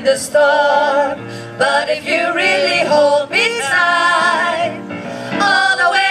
the storm. But if you really hold me tight, all the way